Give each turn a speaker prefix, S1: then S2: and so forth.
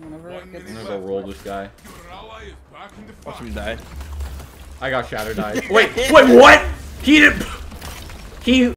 S1: Whenever it gets...
S2: I'm gonna go roll this guy.
S3: Watch him die.
S2: I got shatterdive. Wait, what? He didn't. He